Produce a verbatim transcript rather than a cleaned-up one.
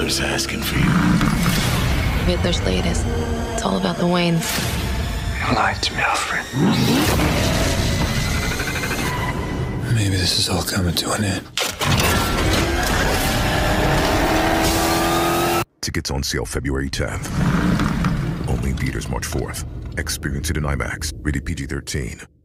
Hitler's asking for you. Hitler's latest. It's all about the Waynes. You lied to me, Alfred. Maybe this is all coming to an end. Tickets on sale February tenth. Only in theaters March fourth. Experience it in IMAX. Rated P G thirteen.